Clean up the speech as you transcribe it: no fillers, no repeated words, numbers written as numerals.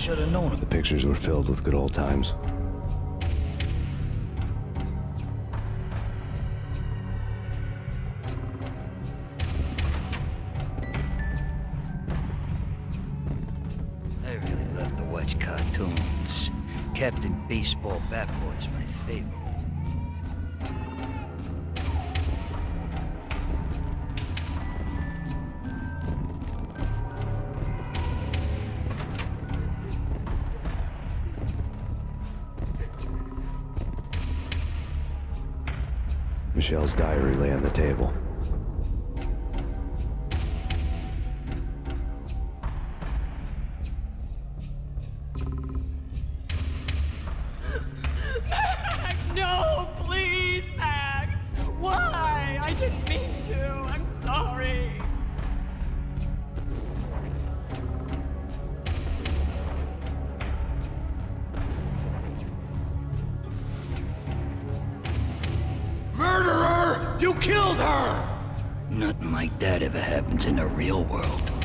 should have known it. The pictures were filled with good old times. I really love the Wedge cartoons. Captain Baseball Bat-Boy's my favorite. Michelle's diary lay on the table. Max, no, please, Max. Why? I didn't mean to. I'm sorry. Murderer! You killed her! Nothing like that ever happens in the real world.